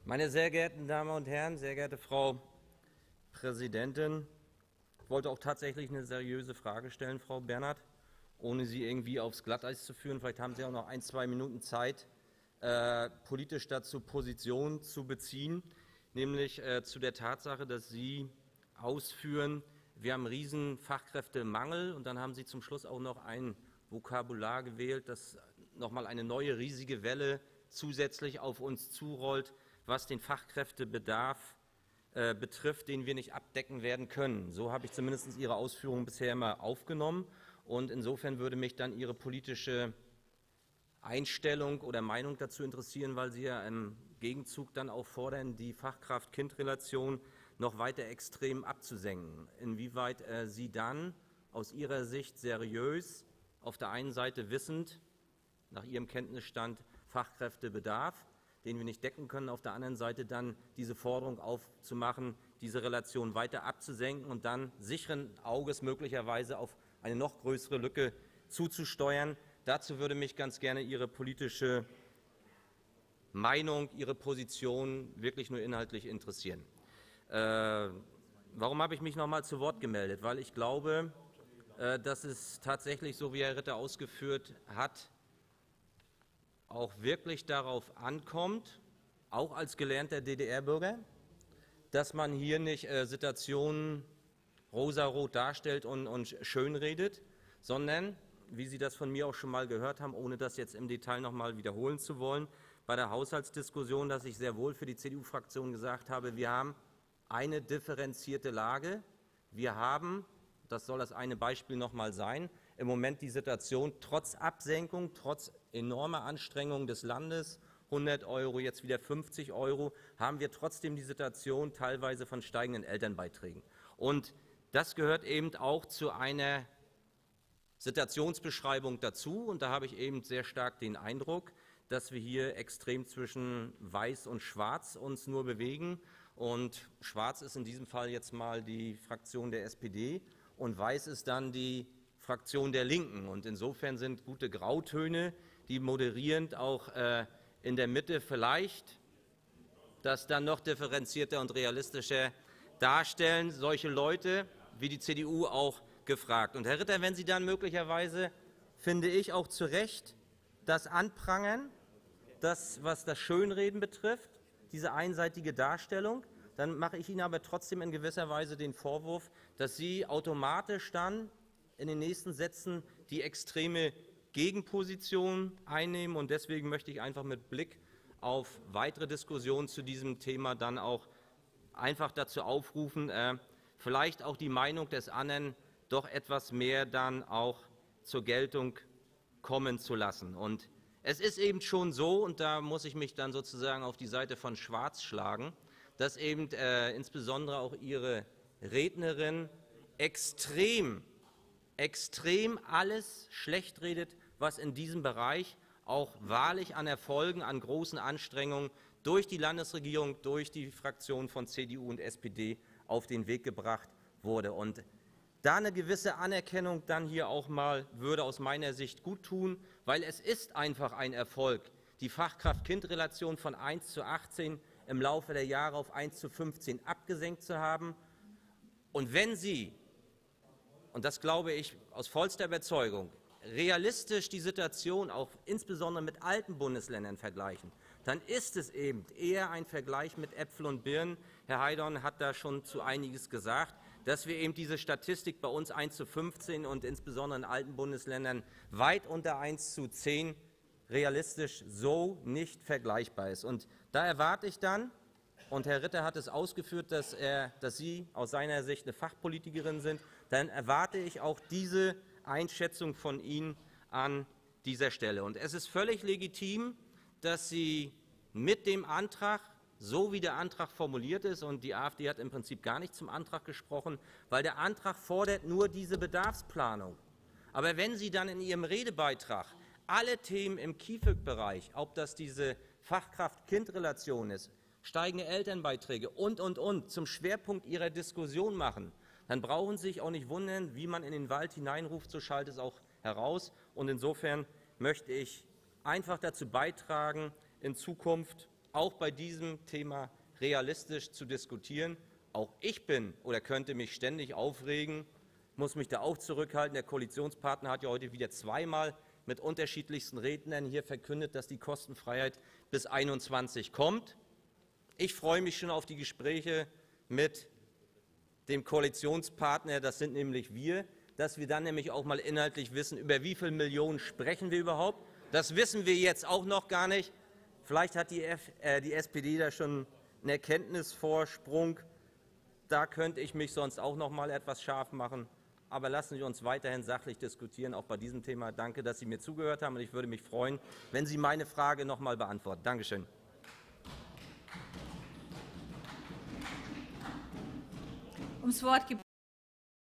Meine sehr geehrten Damen und Herren, sehr geehrte Frau Präsidentin, ich wollte auch tatsächlich eine seriöse Frage stellen, Frau Bernhardt, ohne Sie irgendwie aufs Glatteis zu führen. Vielleicht haben Sie auch noch 1, 2 Minuten Zeit, politisch dazu Position zu beziehen, nämlich zu der Tatsache, dass Sie ausführen, wir haben einen riesen Fachkräftemangel, und dann haben Sie zum Schluss auch noch ein Vokabular gewählt, das nochmal eine neue riesige Welle zusätzlich auf uns zurollt, was den Fachkräftebedarf betrifft, den wir nicht abdecken werden können. So habe ich zumindest Ihre Ausführungen bisher immer aufgenommen, und insofern würde mich dann Ihre politische Einstellung oder Meinung dazu interessieren, weil Sie ja im Gegenzug dann auch fordern, die Fachkraft-Kind-Relation noch weiter extrem abzusenken. Inwieweit Sie dann aus Ihrer Sicht seriös, auf der einen Seite wissend, nach Ihrem Kenntnisstand Fachkräftebedarf, den wir nicht decken können, auf der anderen Seite dann diese Forderung aufzumachen, diese Relation weiter abzusenken und dann sicheren Auges möglicherweise auf eine noch größere Lücke zuzusteuern. Dazu würde mich ganz gerne Ihre politische Meinung, Ihre Position wirklich nur inhaltlich interessieren. Warum habe ich mich noch mal zu Wort gemeldet? Weil ich glaube, dass es tatsächlich, so wie Herr Ritter ausgeführt hat, auch wirklich darauf ankommt, auch als gelernter DDR-Bürger, dass man hier nicht Situationen rosarot darstellt und schönredet, sondern, wie Sie das von mir auch schon mal gehört haben, ohne das jetzt im Detail noch mal wiederholen zu wollen, bei der Haushaltsdiskussion, dass ich sehr wohl für die CDU-Fraktion gesagt habe, wir haben eine differenzierte Lage. Wir haben, das soll das eine Beispiel noch mal sein, im Moment die Situation, trotz Absenkung, trotz enormer Anstrengungen des Landes, 100 €, jetzt wieder 50 €, haben wir trotzdem die Situation teilweise von steigenden Elternbeiträgen. Und das gehört eben auch zu einer Situationsbeschreibung dazu. Und da habe ich eben sehr stark den Eindruck, dass wir hier extrem zwischen Weiß und Schwarz uns nur bewegen. Und Schwarz ist in diesem Fall jetzt mal die Fraktion der SPD und Weiß ist dann die Fraktion der Linken. Und insofern sind gute Grautöne, die moderierend auch in der Mitte vielleicht das dann noch differenzierter und realistischer darstellen, solche Leute wie die CDU auch gefragt. Und Herr Ritter, wenn Sie dann möglicherweise, finde ich auch zu Recht, das anprangern, das, was das Schönreden betrifft, diese einseitige Darstellung, dann mache ich Ihnen aber trotzdem in gewisser Weise den Vorwurf, dass Sie automatisch dann in den nächsten Sätzen die extreme Gegenposition einnehmen. Und deswegen möchte ich einfach mit Blick auf weitere Diskussionen zu diesem Thema dann auch einfach dazu aufrufen, vielleicht auch die Meinung des anderen doch etwas mehr dann auch zur Geltung kommen zu lassen. Und es ist eben schon so, und da muss ich mich dann sozusagen auf die Seite von Schwarz schlagen, dass eben insbesondere auch Ihre Rednerin extrem alles schlecht redet, was in diesem Bereich auch wahrlich an Erfolgen, an großen Anstrengungen durch die Landesregierung, durch die Fraktionen von CDU und SPD auf den Weg gebracht wurde. Und da eine gewisse Anerkennung dann hier auch mal würde aus meiner Sicht gut tun, weil es ist einfach ein Erfolg, die Fachkraft-Kind-Relation von 1:18 im Laufe der Jahre auf 1:15 abgesenkt zu haben. Und wenn Sie, und das glaube ich aus vollster Überzeugung, realistisch die Situation auch insbesondere mit alten Bundesländern vergleichen, dann ist es eben eher ein Vergleich mit Äpfel und Birnen. Herr Heidorn hat da schon zu einiges gesagt, dass wir eben diese Statistik bei uns 1:15 und insbesondere in alten Bundesländern weit unter 1:10 realistisch so nicht vergleichbar ist. Und da erwarte ich dann, und Herr Ritter hat es ausgeführt, dass Sie aus seiner Sicht eine Fachpolitikerin sind, dann erwarte ich auch diese Einschätzung von Ihnen an dieser Stelle. Und es ist völlig legitim, dass Sie mit dem Antrag, so wie der Antrag formuliert ist, und die AfD hat im Prinzip gar nicht zum Antrag gesprochen, weil der Antrag fordert nur diese Bedarfsplanung. Aber wenn Sie dann in Ihrem Redebeitrag alle Themen im KIföG-Bereich, ob das diese Fachkraft-Kind-Relation ist, steigende Elternbeiträge und, zum Schwerpunkt Ihrer Diskussion machen, dann brauchen Sie sich auch nicht wundern, wie man in den Wald hineinruft, so schallt es auch heraus. Und insofern möchte ich einfach dazu beitragen, in Zukunft auch bei diesem Thema realistisch zu diskutieren. Auch ich bin oder könnte mich ständig aufregen, muss mich da auch zurückhalten. Der Koalitionspartner hat ja heute wieder zweimal mit unterschiedlichsten Rednern hier verkündet, dass die Kostenfreiheit bis 2021 kommt. Ich freue mich schon auf die Gespräche mit dem Koalitionspartner, das sind nämlich wir, dass wir dann nämlich auch mal inhaltlich wissen, über wie viele Millionen sprechen wir überhaupt. Das wissen wir jetzt auch noch gar nicht. Vielleicht hat die SPD da schon einen Erkenntnisvorsprung. Da könnte ich mich sonst auch noch mal etwas scharf machen. Aber lassen Sie uns weiterhin sachlich diskutieren, auch bei diesem Thema. Danke, dass Sie mir zugehört haben, und ich würde mich freuen, wenn Sie meine Frage noch mal beantworten. Dankeschön. Ums Wort